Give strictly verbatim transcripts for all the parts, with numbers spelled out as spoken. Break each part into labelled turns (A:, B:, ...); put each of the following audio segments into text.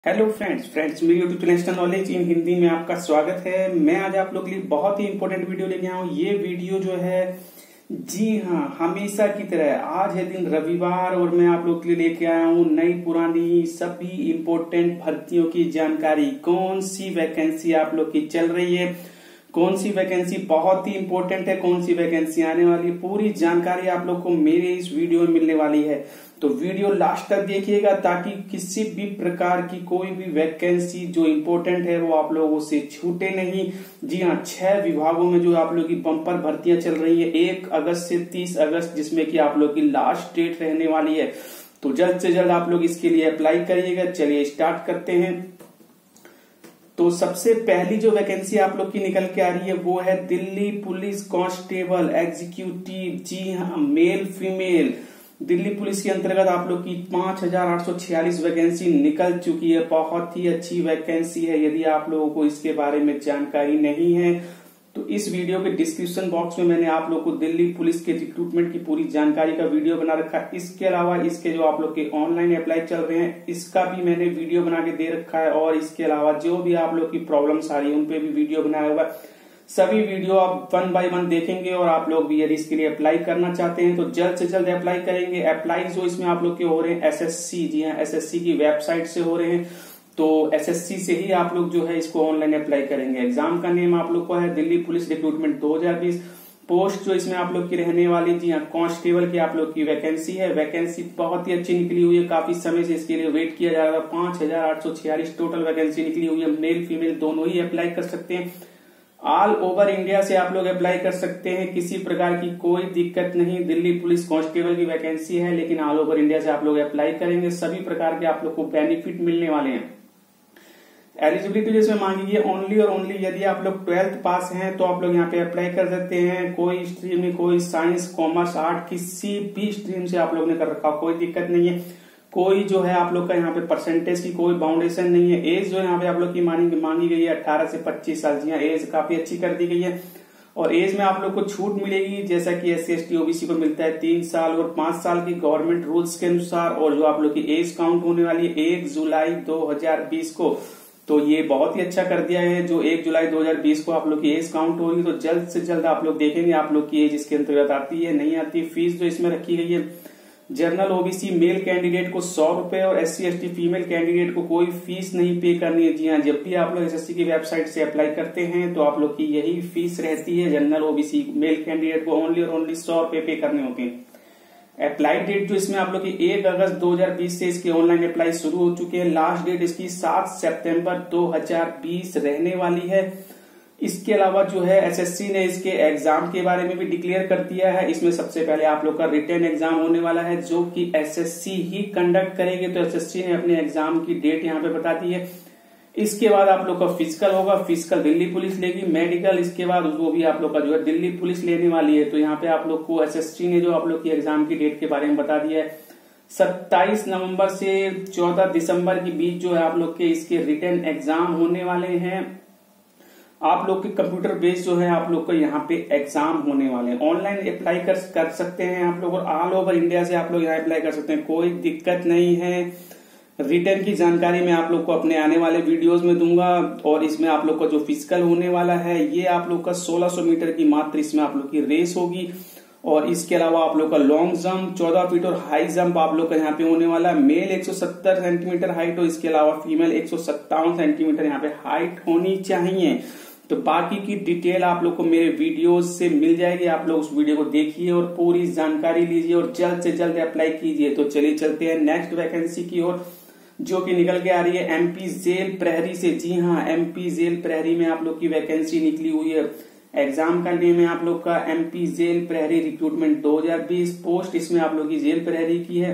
A: Hello friends friends मेरी YouTube channel national knowledge in Hindi में आपका स्वागत है। मैं आज आप लोग के लिए बहुत ही इंपॉर्टेंट वीडियो लेके आया हूँ। ये वीडियो जो है, जी हाँ, हमेशा की तरह आज है दिन रविवार और मैं आप लोग के लिए लेके आया हूँ नई पुरानी सभी इंपॉर्टेंट भर्तियों की जानकारी। कौन सी वैकेंसी आप लोग की चल रही है, कौन सी वैकेंसी बहुत ही इंपॉर्टेंट है, कौन सी वैकेंसी आने वाली है, पूरी जानकारी आप लोग को मेरे इस वीडियो में मिलने वाली है। तो वीडियो लास्ट तक देखिएगा ताकि किसी भी प्रकार की कोई भी वैकेंसी जो इम्पोर्टेंट है वो आप लोगों से छूटे नहीं। जी हाँ, छह विभागों में जो आप लोग की बम्पर भर्तियां चल रही है एक अगस्त से तीस अगस्त, जिसमें कि आप लोग की लास्ट डेट रहने वाली है। तो जल्द से जल्द आप लोग इसके लिए अप्लाई करिएगा। चलिए स्टार्ट करते हैं। तो सबसे पहली जो वैकेंसी आप लोग की निकल के आ रही है वो है दिल्ली पुलिस कांस्टेबल एग्जीक्यूटिव। जी हाँ, मेल फीमेल दिल्ली पुलिस के अंतर्गत आप लोग की पांच हजार आठ सौ छियालीस वैकेंसी निकल चुकी है। बहुत ही अच्छी वैकेंसी है। यदि आप लोगों को इसके बारे में जानकारी नहीं है तो इस वीडियो के डिस्क्रिप्शन बॉक्स में मैंने आप लोग को दिल्ली पुलिस के रिक्रूटमेंट की पूरी जानकारी का वीडियो बना रखा है। इसके अलावा इसके जो आप लोग के ऑनलाइन अप्लाई चल रहे हैं इसका भी मैंने वीडियो बना के दे रखा है। और इसके अलावा जो भी आप लोग की प्रॉब्लम्स आ रही है उन पे भी वीडियो बनाया हुआ है। सभी वीडियो आप वन बाय वन देखेंगे और आप लोग भी यदि इसके लिए अप्लाई करना चाहते हैं तो जल्द से जल्द अप्लाई करेंगे। अप्लाई जो इसमें आप लोग के हो रहे हैं एसएससी, जी हाँ, एसएससी की वेबसाइट से हो रहे हैं। तो एसएससी से ही आप लोग जो है इसको ऑनलाइन अप्लाई करेंगे। एग्जाम का नेम आप लोग को है दिल्ली पुलिस रिक्रूटमेंट दो हजार बीस। पोस्ट जो इसमें आप लोग की रहने वाली, जी हाँ, कांस्टेबल की आप लोग की वैकेंसी है। वैकेंसी बहुत ही अच्छी निकली हुई है। काफी समय से इसके लिए वेट किया जा रहा था। पांच हजार आठ सौ छियालीस टोटल वैकेंसी निकली हुई है। मेल फीमेल दोनों ही अप्लाई कर सकते हैं। ऑल ओवर इंडिया से आप लोग अप्लाई कर सकते हैं। किसी प्रकार की कोई दिक्कत नहीं। दिल्ली पुलिस कांस्टेबल की वैकेंसी है लेकिन ऑल ओवर इंडिया से आप लोग अप्लाई करेंगे। सभी प्रकार के आप लोग को बेनिफिट मिलने वाले हैं। एलिजिबिलिटी जिसमें मांगी गई है ओनली और ओनली यदि आप लोग ट्वेल्थ पास हैं तो आप लोग यहाँ पे अप्लाई कर सकते हैं। कोई स्ट्रीम में, कोई साइंस कॉमर्स आर्ट किसी भी स्ट्रीम से आप लोग ने कर रखा, कोई दिक्कत नहीं है। कोई जो है आप लोग का यहाँ पे परसेंटेज की कोई बाउंडेशन नहीं है। एज जो यहाँ पे आप लोग की मांगी मांगी गई है अठारह से पच्चीस साल। जी हाँ, एज काफी अच्छी कर दी गई है। और एज में आप लोग को छूट मिलेगी जैसा कि S C S T OBC को मिलता है तीन साल और पांच साल की गवर्नमेंट रूल्स के अनुसार। और जो आप लोग की एज काउंट होने वाली है एक जुलाई दो हजार बीस को, तो ये बहुत ही अच्छा कर दिया है। जो एक जुलाई दो हजार बीस को आप लोग की एज काउंट होगी तो जल्द से जल्द आप लोग देखेंगे आप लोग की एज इसके अंतर्गत आती है नहीं आती। फीस जो इसमें रखी गई है, जनरल ओबीसी मेल कैंडिडेट को सौ रुपए और S C S T female candidate को कोई फीस नहीं पे करनी है। जी हाँ, जब भी आप लोग एसएससी की वेबसाइट से अप्लाई करते हैं तो आप लोग की यही फीस रहती है। जनरल ओबीसी मेल कैंडिडेट को ओनली और ओनली सौ रुपए पे करने होते हैं। अप्लाई डेट जो इसमें आप लोग की एक अगस्त दो हजार बीस से इसके ऑनलाइन अप्लाई शुरू हो चुके हैं। लास्ट डेट इसकी सात सितंबर दो हजार बीस रहने वाली है। इसके अलावा जो है एसएससी ने इसके एग्जाम के बारे में भी डिक्लेयर कर दिया है। इसमें सबसे पहले आप लोग का रिटन एग्जाम होने वाला है जो कि एसएससी ही कंडक्ट करेगी। तो एसएससी ने अपने एग्जाम की डेट यहाँ पे बता दी है। इसके बाद आप लोग का फिजिकल होगा, फिजिकल दिल्ली पुलिस लेगी। मेडिकल इसके बाद वो भी आप लोग का जो है दिल्ली पुलिस लेने वाली है। तो यहाँ पे आप लोग को एसएससी ने जो आप लोग की एग्जाम की डेट के बारे में बता दिया है। सत्ताईस नवंबर से चौदह दिसंबर के बीच जो है आप लोग के इसके रिटन एग्जाम होने वाले हैं। आप लोग के कंप्यूटर बेस्ड जो है आप लोग को यहाँ पे एग्जाम होने वाले हैं। ऑनलाइन अप्लाई कर, कर सकते हैं आप लोग और ऑल ओवर इंडिया से आप लोग यहाँ अप्लाई कर सकते हैं। कोई दिक्कत नहीं है। रिटर्न की जानकारी मैं आप लोग को अपने आने वाले वीडियोस में दूंगा। और इसमें आप लोग का जो फिजिकल होने वाला है ये आप लोग का सोलह सौ मीटर की मात्र इसमें आप लोग की रेस होगी। और इसके अलावा आप लोग का लॉन्ग जंप चौदह फीट और हाई जंप आप लोग का यहाँ पे होने वाला है। मेल एक सौ सत्तर सेंटीमीटर हाइट और इसके अलावा फीमेल एक सौ सत्तावन सेंटीमीटर यहाँ पे हाइट होनी चाहिए। तो बाकी की डिटेल आप लोग को मेरे वीडियोस से मिल जाएगी। आप लोग उस वीडियो को देखिए और पूरी जानकारी लीजिए और जल्द से जल्द अप्लाई कीजिए। तो चलिए चलते हैं नेक्स्ट वैकेंसी की ओर जो कि निकल के आ रही है एमपी जेल प्रहरी से। जी हाँ, एमपी जेल प्रहरी में आप लोग की वैकेंसी निकली हुई है। एग्जाम का नेम है आप लोग का एमपी जेल प्रहरी रिक्रूटमेंट दो हजार बीस। पोस्ट इसमें आप लोग की जेल प्रहरी की है।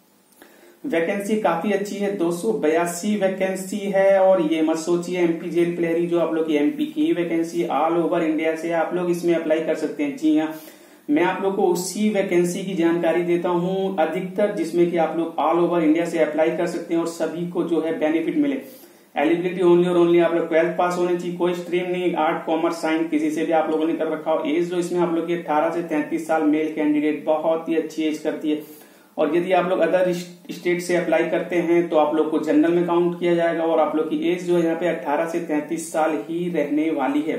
A: वैकेंसी काफी अच्छी है, दो सौ बयासी वैकेंसी है। और ये मत सोचिए एमपी जेल प्रहरी जो आप लोग की एमपी की वैकेंसी, ऑल ओवर इंडिया से आप लोग इसमें अप्लाई कर सकते हैं। जी हाँ, मैं आप लोग को उसी वैकेंसी की जानकारी देता हूं अधिकतर जिसमें कि आप लोग ऑल ओवर इंडिया से अप्लाई कर सकते हैं और सभी को जो है बेनिफिट मिले। एलिजिबिलिटी ओनली और ओनली आप लोग ट्वेल्थ पास होने चाहिए। कोई स्ट्रीम नहीं, आर्ट कॉमर्स साइंस किसी से भी आप लोगों ने कर रखा हो। एज जो इसमें आप लोग की अठारह से तैंतीस साल मेल कैंडिडेट, बहुत ही अच्छी एज करती है। और यदि आप लोग अदर स्टेट से अप्लाई करते हैं तो आप लोग को जनरल में काउंट किया जाएगा और आप लोग की एज जो है यहाँ पे अठारह से तैंतीस साल ही रहने वाली है।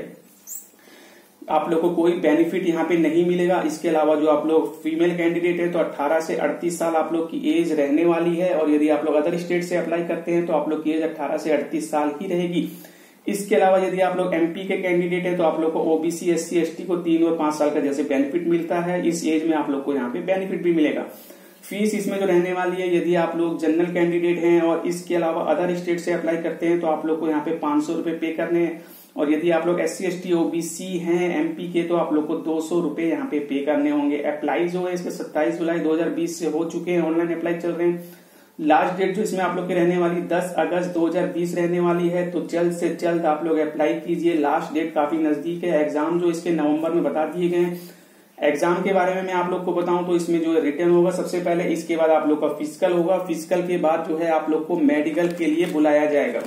A: आप लोग को कोई बेनिफिट यहाँ पे नहीं मिलेगा। इसके अलावा जो आप लोग फीमेल कैंडिडेट है तो अठारह से अड़तीस साल आप लोग की एज रहने वाली है और यदि आप लोग अदर स्टेट से अप्लाई करते हैं तो आप लोग की एज अठारह से अड़तीस साल ही रहेगी। इसके अलावा यदि आप लोग एमपी के कैंडिडेट हैं तो आप लोग को ओबीसी एससी एसटी को तीन और पांच साल का जैसे बेनिफिट मिलता है, इस एज में आप लोग को यहाँ पे बेनिफिट भी मिलेगा। फीस इसमें जो रहने वाली है, यदि आप लोग जनरल कैंडिडेट हैं और इसके अलावा अदर स्टेट से अप्लाई करते हैं तो आप लोग को यहाँ पे पांच सौ रुपए पे करने हैं और यदि आप लोग S C S T OBC हैं एमपी के तो आप लोग को दो सौ रुपए यहाँ पे पे करने होंगे। अप्लाई जो है इसके सत्ताईस जुलाई दो हजार बीस से हो चुके हैं, ऑनलाइन अप्लाई चल रहे हैं। लास्ट डेट जो इसमें आप लोग की रहने वाली दस अगस्त दो हजार बीस रहने वाली है, तो जल्द से जल्द आप लोग अप्लाई कीजिए। लास्ट डेट काफी नजदीक है। एग्जाम जो इसके नवंबर में बता दिए गए हैं। एग्जाम के बारे में मैं आप लोग को बताऊं तो इसमें जो है रिटर्न होगा सबसे पहले, इसके बाद आप लोग का फिजिकल होगा, फिजिकल के बाद जो है आप लोग को मेडिकल के लिए बुलाया जाएगा।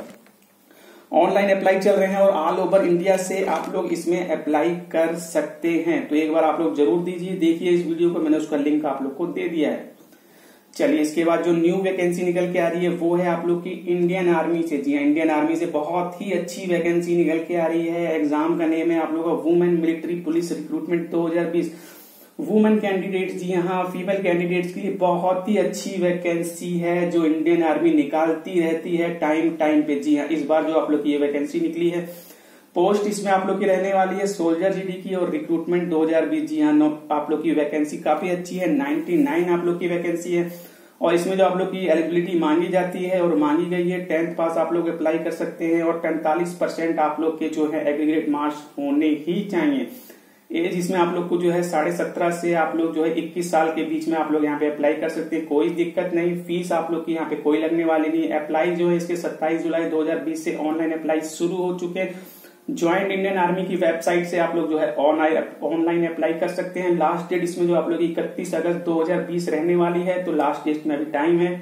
A: ऑनलाइन अप्लाई चल रहे हैं और ऑल ओवर इंडिया से आप लोग इसमें अप्लाई कर सकते हैं, तो एक बार आप लोग जरूर दीजिए। देखिए इस वीडियो को, मैंने उसका लिंक आप लोग को दे दिया है। चलिए इसके बाद जो न्यू वैकेंसी निकल के आ रही है वो है आप लोग की इंडियन आर्मी से। जी हाँ, इंडियन आर्मी से बहुत ही अच्छी वैकेंसी निकल के आ रही है। एग्जाम का नेम है आप लोग का वुमेन मिलिट्री पुलिस रिक्रूटमेंट दो हजार बीस। वुमेन कैंडिडेट, जी हाँ, फीमेल कैंडिडेट्स के लिए बहुत ही अच्छी वैकेंसी है जो इंडियन आर्मी निकालती रहती है टाइम टाइम पे। जी हाँ, इस बार जो आप लोग की ये वैकेंसी निकली है, पोस्ट इसमें आप लोग की रहने वाली है सोल्जर जीडी की और रिक्रूटमेंट दो हजार बीस। जी हाँ, आप लोग की वैकेंसी काफी अच्छी है, निन्यानवे आप लोग की वैकेंसी है और इसमें जो आप लोग की एलिजिबिलिटी मांगी जाती है और मांगी गई है टेंथ पास आप लोग अप्लाई कर सकते हैं और पैंतालीस परसेंट आप लोग के जो है एग्रीगेट मार्क्स होने ही चाहिए। एज इसमें आप लोग को जो है साढ़े सत्रह से आप लोग जो है इक्कीस साल के बीच में आप लोग यहाँ पे अप्लाई कर सकते हैं, कोई दिक्कत नहीं। फीस आप लोग की यहाँ पे कोई लगने वाली नहीं। अप्लाई जो है इसके सत्ताईस जुलाई दो हजार बीस से ऑनलाइन अप्लाई शुरू हो चुके हैं। ज्वाइंट इंडियन आर्मी की वेबसाइट से आप लोग जो है ऑनलाइन अप्लाई कर सकते हैं। लास्ट डेट इसमें जो आप लोग इकतीस अगस्त दो हजार बीस रहने वाली है, तो लास्ट डेट में अभी टाइम है।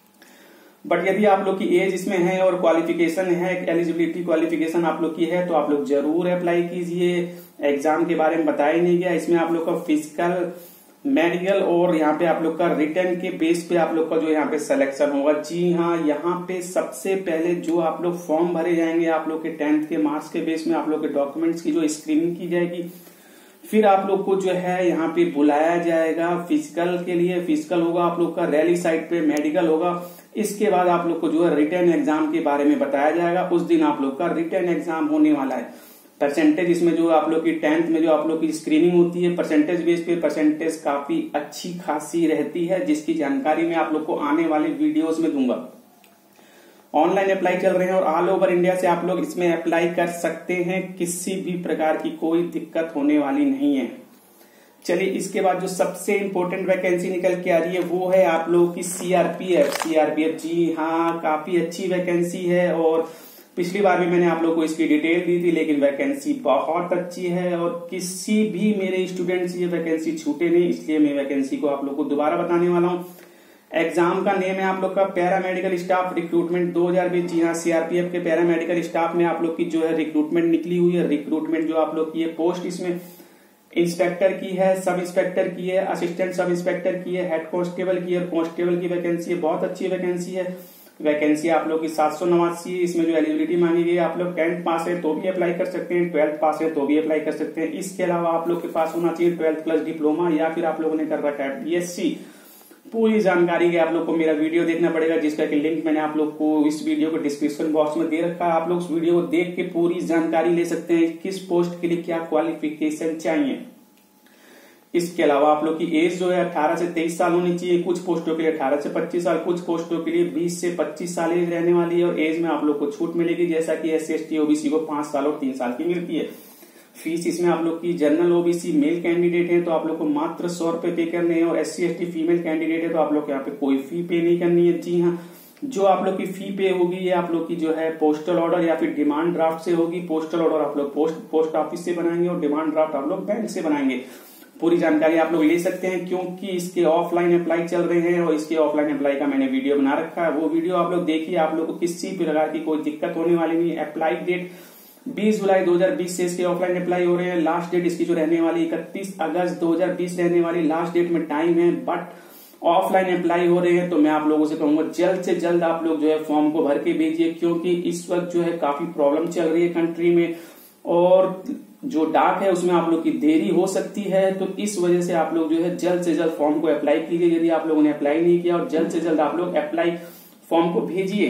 A: बट यदि आप लोग की एज इसमें है और क्वालिफिकेशन है, एलिजिबिलिटी क्वालिफिकेशन आप लोग की है, तो आप लोग जरूर अप्लाई कीजिए। एग्जाम के बारे में बताया नहीं गया, इसमें आप लोग का फिजिकल, मेडिकल और यहाँ पे आप लोग का रिटर्न के बेस पे आप लोग का जो यहाँ पे सिलेक्शन होगा। जी हाँ, यहाँ पे सबसे पहले जो आप लोग फॉर्म भरे जाएंगे आप लोग के टेंथ के मार्क्स के बेस में आप लोग के डॉक्यूमेंट्स की जो स्क्रीनिंग की जाएगी, फिर आप लोग को जो है यहाँ पे बुलाया जाएगा फिजिकल के लिए। फिजिकल होगा आप लोग का रैली साइड पे, मेडिकल होगा। इसके बाद आप लोग को जो है रिटर्न एग्जाम के बारे में बताया जाएगा। उस दिन आप लोग का रिटर्न एग्जाम होने वाला है। परसेंटेज इसमें जो आप लोग की टेंथ में जो आप लोग की स्क्रीनिंग होती है परसेंटेज बेस पे, परसेंटेज काफी अच्छी खासी रहती है, जिसकी जानकारी मैं आप लोग को आने वाले वीडियोस में दूंगा। ऑनलाइन अप्लाई चल रहे हैं और ऑल ओवर इंडिया से आप लोग इसमें अप्लाई कर सकते हैं, किसी भी प्रकार की कोई दिक्कत होने वाली नहीं है। चलिए इसके बाद जो सबसे इम्पोर्टेंट वैकेंसी निकल के आ रही है वो है आप लोगों की सीआरपीएफ। सीआरपीएफ, जी हाँ, काफी अच्छी वैकेंसी है और पिछली बार भी मैंने आप लोगों को इसकी डिटेल दी थी, लेकिन वैकेंसी बहुत अच्छी है और किसी भी मेरे स्टूडेंट्स ये वैकेंसी छूटे नहीं, इसलिए मैं वैकेंसी को आप लोग को दोबारा बताने वाला हूँ। एग्जाम का नेम है आप लोग का पैरामेडिकल स्टाफ रिक्रूटमेंट दो हजार बीस। जी हाँ, सीआरपीएफ के पैरामेडिकल स्टाफ में आप लोग की जो है रिक्रूटमेंट निकली हुई है। रिक्रूटमेंट जो आप लोग की है, पोस्ट इसमें इंस्पेक्टर की है, सब इंस्पेक्टर की है, असिस्टेंट सब इंस्पेक्टर की है, हेड कांस्टेबल की है, कांस्टेबल की वैकेंसी है। बहुत अच्छी वैकेंसी है। वैकेंसी आप लोग की सात सौ नवासी। इसमें जो एलिजिबिलिटी मांगी गई है, आप लोग टेंथ पास है तो भी अप्लाई कर सकते हैं, ट्वेल्थ पास है तो भी अप्लाई कर सकते हैं। इसके अलावा आप लोग के पास होना चाहिए ट्वेल्थ प्लस डिप्लोमा या फिर आप लोगों ने कर रखा है बीएससी। पूरी जानकारी के आप लोग को मेरा वीडियो देखना पड़ेगा, जिसका कि लिंक मैंने आप लोग को इस वीडियो को डिस्क्रिप्शन बॉक्स में दे रखा है। आप लोग उस वीडियो को देख के पूरी जानकारी ले सकते हैं किस पोस्ट के लिए क्या क्वालिफिकेशन चाहिए। इसके अलावा आप लोग की एज जो है अठारह से तेईस साल होनी चाहिए। कुछ पोस्टों के लिए अठारह से पच्चीस साल, कुछ पोस्टों के लिए बीस से पच्चीस साल एज रहने वाली है और एज में आप लोग को छूट मिलेगी, जैसा कि S C S T OBC को पांच साल और तीन साल की मिलती है। फीस इसमें आप लोग की जनरल ओबीसी मेल कैंडिडेट है तो आप लोग को मात्र सौ रुपए पे करने हैं और S C S T female candidate है तो आप लोग यहाँ पे कोई फी पे नहीं करनी है। जी हाँ, जो आप लोग की फी पे होगी ये आप लोग की जो है पोस्टल ऑर्डर या फिर डिमांड ड्राफ्ट से होगी। पोस्टल ऑर्डर आप लोग पोस्ट पोस्ट ऑफिस से बनाएंगे और डिमांड ड्राफ्ट आप लोग बैंक से बनाएंगे। पूरी जानकारी आप लोग ले सकते हैं, क्योंकि इसके ऑफलाइन अप्लाई चल रहे हैं और इसके ऑफलाइन अप्लाई का मैंने वीडियो बना रखा है। वो वीडियो आप लोग देखिए, आप लोग को किसी प्रकार की कोई दिक्कत होने वाली नहीं है। अप्लाई डेट बीस जुलाई दो हजार बीस से इसके ऑफलाइन अप्लाई हो रहे हैं। लास्ट डेट इसकी जो रहने वाली इकतीस अगस्त दो हजार बीस रहने वाली लास्ट डेट में टाइम है। बट ऑफलाइन अप्लाई हो रहे हैं तो मैं आप लोगों से कहूंगा जल्द से जल्द आप लोग जो है फॉर्म को भर के भेजिए, क्योंकि इस वक्त जो है काफी प्रॉब्लम चल रही है कंट्री में और जो डाक है उसमें आप लोग की देरी हो सकती है। तो इस वजह से आप लोग जो है जल्द से जल्द फॉर्म को अप्लाई कीजिए यदि आप लोगों ने अप्लाई नहीं किया, और जल्द से जल्द आप लोग अप्लाई फॉर्म को भेजिए।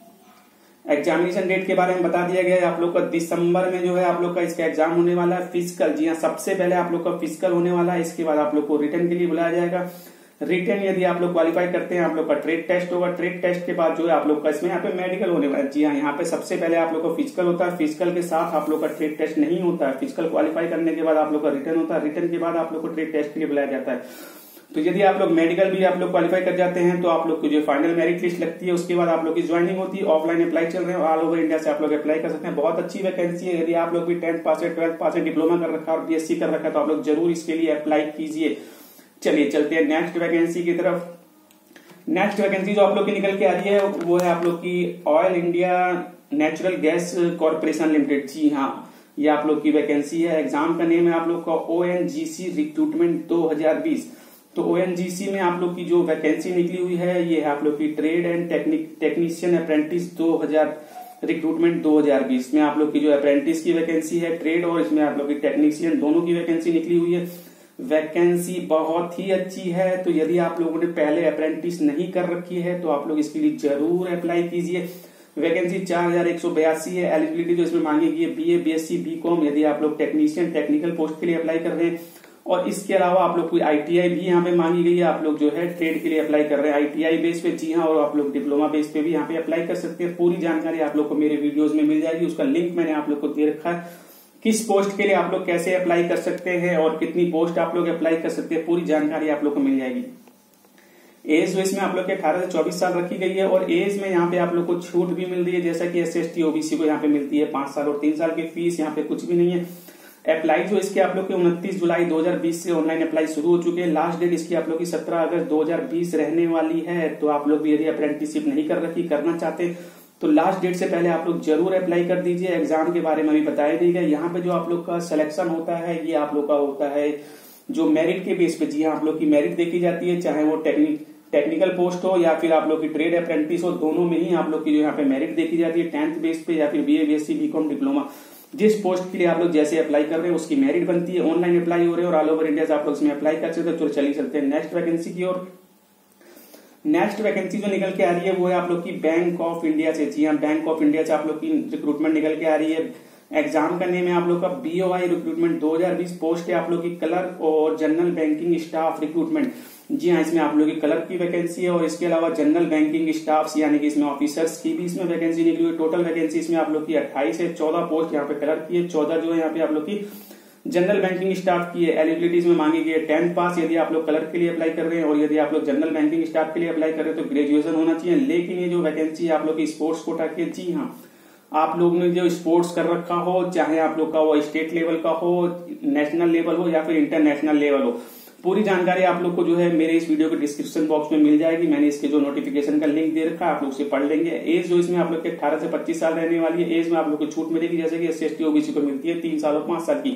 A: एग्जामिनेशन डेट के बारे में बता दिया गया है आप लोग का दिसंबर में जो है आप लोग का इसका एग्जाम होने वाला है। फिजिकल, जी हाँ, सबसे पहले आप लोग का फिजिकल होने वाला है, इसके बाद आप लोग को रिटर्न के लिए बुलाया जाएगा। रिटर्न यदि आप लोग क्वालिफाई करते हैं आप लोग का ट्रेड टेस्ट होगा। ट्रेड टेस्ट के बाद जो है आप लोग का इसमें यहाँ पे मेडिकल होने वाला है। जी हाँ, यहाँ पे सबसे पहले आप लोग का फिजिकल होता है, फिजिकल के साथ आप लोग का ट्रेड टेस्ट नहीं होता है। फिजिकल क्वालिफाई करने के बाद आप लोग का रिटर्न होता है, रिटर्न के बाद आप लोग को ट्रेड टेस्ट के लिए बुलाया जाता है। तो यदि आप लोग मेडिकल भी आप लोग क्वालिफाई कर जाते हैं तो आप लोग की जो फाइनल मेरिट लिस्ट लगती है, उसके बाद आप लोग की ज्वाइनिंग होती है। ऑफलाइन अप्लाई चल रहे हैं, ऑल ओवर इंडिया से आप लोग अप्लाई कर सकते हैं। बहुत अच्छी वैकेंसी है। यदि आप लोग भी टेंथ पास है, ट्वेल्थ पास है, डिप्लोमा कर रखा है और बीएससी कर रखा है तो आप लोग जरूर इसके लिए अप्लाई कीजिए। चलिए चलते हैं नेक्स्ट वैकेंसी की तरफ। नेक्स्ट वैकेंसी जो आप लोग की निकल के आ रही है वो है आप लोग की oil India natural gas corporation limited. जी हाँ, ये आप लोग की वैकेंसी है। एग्जाम का नेम है आप लोग का ओएनजीसी रिक्रूटमेंट दो हज़ार बीस। तो ओएनजीसी में आप लोग की जो वैकेंसी निकली हुई है ये है आप लोग की trade and technique technician apprentice दो हज़ार रिक्रूटमेंट दो हज़ार बीस में आप लोग की जो अप्रेंटिस की वैकेंसी है, ट्रेड और इसमें आप लोग की टेक्नीशियन दोनों की वैकेंसी निकली हुई है। वैकेंसी बहुत ही अच्छी है। तो यदि आप लोगों ने पहले अप्रेंटिस नहीं कर रखी है तो आप लोग इसके लिए जरूर अप्लाई कीजिए। वैकेंसी चार हजार एक सौ बयासी है। एलिजिबिलिटी जो इसमें मांगी गई है बीए, बीएससी, बीकॉम। यदि आप लोग टेक्नीशियन टेक्निकल पोस्ट के लिए अप्लाई कर रहे हैं और इसके अलावा आप लोग कोई आईटीआई भी यहाँ पे मांगी गई है, आप लोग जो है ट्रेड के लिए अप्लाई कर रहे हैं आईटीआई बेस पे। जी हाँ, और आप लोग डिप्लोमा बेस पे भी यहाँ पे अप्लाई कर सकते हैं। पूरी जानकारी आप लोग को मेरे वीडियोज में मिल जाएगी, उसका लिंक मैंने आप लोग को दे रखा है। किस पोस्ट के लिए आप लोग कैसे अप्लाई कर सकते हैं और कितनी पोस्ट आप लोग अप्लाई कर सकते हैं, पूरी जानकारी आप लोग को मिल जाएगी। एज जो इसमें आप लोग के अठारह से चौबीस साल रखी गई है और एज में यहाँ पे आप लोग को छूट भी मिल रही है, जैसा कि S C S T OBC को यहाँ पे मिलती है पांच साल और तीन साल की फीस। यहाँ पे कुछ भी नहीं है। अप्लाई जो इसके आप लोग के उनतीस जुलाई दो हज़ार बीस से ऑनलाइन अप्लाई शुरू हो चुके हैं। लास्ट डेट इसकी आप लोग की सत्रह अगस्त दो हज़ार बीस रहने वाली है। तो आप लोग भी यदि अप्रेंटिसशिप नहीं कर रखी, करना चाहते तो लास्ट डेट से पहले आप लोग जरूर अप्लाई कर दीजिए। एग्जाम के बारे में अभी बताया नहीं गया। यहाँ पे जो आप लोग का सिलेक्शन होता है ये आप लोग का होता है जो मेरिट के बेस पे। जी हाँ, आप लोग की मेरिट देखी जाती है, चाहे वो टेक्निक टेक्निकल पोस्ट हो या फिर आप लोग की ट्रेड अप्रेंटिस हो, दोनों में ही आप लोग की जो यहाँ पे मेरिट देखी जाती है। टेंथ बेस पे या फिर बीए, बीएससी, बीकॉम, डिप्लोमा, जिस पोस्ट के लिए आप लोग जैसे अप्लाई कर रहे हैं उसकी मेरिट बनती है। ऑनलाइन अप्लाई हो रहे हैं और ऑल ओवर इंडिया से आप लोग इसमें अप्लाई कर सकते हैं। तो चलिए चलते हैं नेक्स्ट वैकेंसी की ओर। नेक्स्ट वैकेंसी जो निकल के आ रही है वो है आप लोग की बैंक ऑफ इंडिया से। जी हाँ, बैंक ऑफ इंडिया से आप लोग की रिक्रूटमेंट निकल के आ रही है। एग्जाम का नेम है आप लोग का बीओआई रिक्रूटमेंट दो हज़ार बीस। पोस्ट है आप लोग की क्लर्क और जनरल बैंकिंग स्टाफ रिक्रूटमेंट। जी हाँ, इसमें आप लोग की क्लर्क की वैकेंसी है और इसके अलावा जनरल बैंकिंग स्टाफ यानी कि इसमें ऑफिसर्स की भी इसमें वैकेंसी निकली हुई है। टोटल वैकेंसी इसमें आप लोग की अट्ठाईस है। चौदह पोस्ट यहाँ पे क्लर्क की है, चौदह जो है यहाँ पे आप लोग की जनरल बैंकिंग स्टाफ की है। एलिजिबिलिटीज में मांगी गई है टेंथ पास यदि आप लोग क्लर्क के लिए अप्लाई कर रहे हैं, और यदि आप लोग जनरल बैंकिंग स्टाफ के लिए अप्लाई कर रहे हैं तो ग्रेजुएशन होना चाहिए। लेकिन ये जो वैकेंसी है आप लोग की स्पोर्ट्स कोटा की है। जी हाँ, आप लोग ने जो स्पोर्ट्स कर रखा हो, चाहे आप लोग का वो स्टेट लेवल का हो, नेशनल लेवल हो या फिर इंटरनेशनल लेवल हो, पूरी जानकारी आप लोग को जो है मेरे इस वीडियो के डिस्क्रिप्शन बॉक्स में मिल जाएगी। मैंने इसके जो नोटिफिकेशन का लिंक दे रखा है, आप लोग उसे पढ़ लेंगे। एज जो इसमें आप लोग के अठारह से पच्चीस साल रहने वाली है। एज में आप लोग को छूट मिलेगी, जैसे कि S C S T OBC को मिलती है तीन साल और पांच साल की।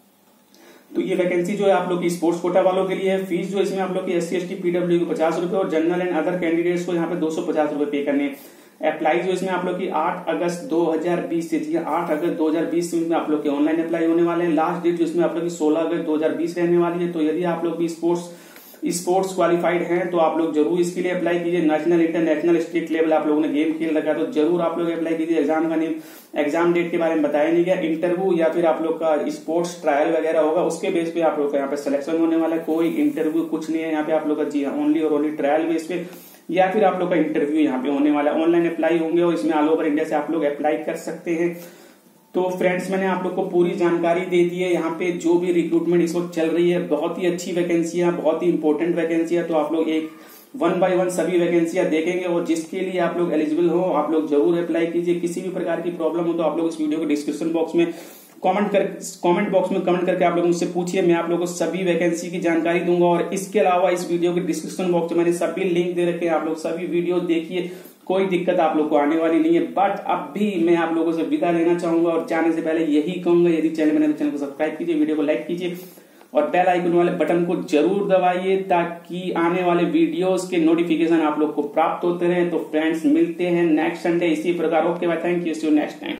A: तो ये वैकेंसी जो है आप लोग की स्पोर्ट्स कोटा वालों के लिए है। फीस जो इसमें आप लोग की S C S T PW को पचास रुपए और जनरल एंड अदर कैंडिडेट्स को यहाँ पे दो सौ पचास रुपए पे करने। अप्लाई जो इसमें आप लोग की आठ अगस्त दो हज़ार बीस से, जी आठ अगस्त दो हज़ार बीस में आप लोग के ऑनलाइन अप्लाई होने वाले हैं। लास्ट डेट जो इसमें आप लोग की सोलह अगस्त दो हज़ार बीस रहने वाली है। तो यदि आप लोग भी स्पोर्ट्स स्पोर्ट्स क्वालिफाइड हैं तो आप लोग जरूर इसके लिए अप्लाई कीजिए। नेशनल, इंटरनेशनल, स्टेट लेवल आप लोगों ने गेम खेल रखा है तो जरूर आप लोग अप्लाई कीजिए। एग्जाम का नेम, एग्जाम डेट के बारे में बताया नहीं गया। इंटरव्यू या फिर आप लोग का स्पोर्ट्स ट्रायल वगैरह होगा, उसके बेस पे आप लोग का यहाँ पे सिलेक्शन होने वाला है। कोई इंटरव्यू कुछ नहीं है यहाँ पे आप लोग का। जी हाँ, ओनली और ओनली ट्रायल बेस पे या फिर आप लोग का इंटरव्यू यहाँ पे होने वाला है। ऑनलाइन अप्लाई होंगे और इसमें ऑल ओवर इंडिया से आप लोग अप्लाई कर सकते हैं। तो फ्रेंड्स, मैंने आप लोग को पूरी जानकारी दे दी है। यहाँ पे जो भी रिक्रूटमेंट इस वक्त चल रही है, बहुत ही अच्छी वैकेंसियां, बहुत ही इंपॉर्टेंट वैकेंसियां। तो आप लोग एक वन बाय वन सभी वैकेंसियां देखेंगे और जिसके लिए आप लोग एलिजिबल हो आप लोग जरूर अप्लाई कीजिए। किसी भी प्रकार की प्रॉब्लम हो तो आप लोग इस वीडियो के डिस्क्रिप्शन बॉक्स में कमेंट कर कमेंट बॉक्स में कमेंट करके आप लोग मुझसे पूछिए। मैं आप लोगों को सभी वैकेंसी की जानकारी दूंगा। और इसके अलावा इस वीडियो के डिस्क्रिप्शन बॉक्स में मैंने सभी लिंक दे रखे हैं, आप लोग सभी वीडियो देखिए, कोई दिक्कत आप लोग को आने वाली नहीं है। बट अब भी मैं आप लोगों से विदा लेना चाहूंगा और जाने से पहले यही कहूंगा, यदि चैनल बने तो चैनल को सब्सक्राइब कीजिए, वीडियो को लाइक कीजिए और बेल आइकन वाले बटन को जरूर दबाइए ताकि आने वाले वीडियोस के नोटिफिकेशन आप लोग को प्राप्त होते रहे। तो फ्रेंड्स मिलते हैं नेक्स्ट संडे इसी प्रकार। Okay bye, thank you, see you next time.